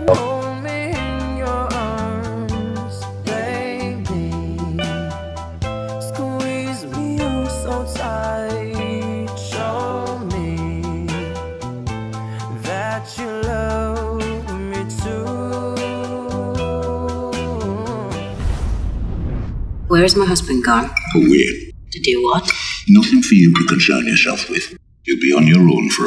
Hold me in your arms, baby. Squeeze me oh so tight. Show me that you love me too. Where is my husband gone? Away. To do what? Nothing for you to concern yourself with. You'll be on your own for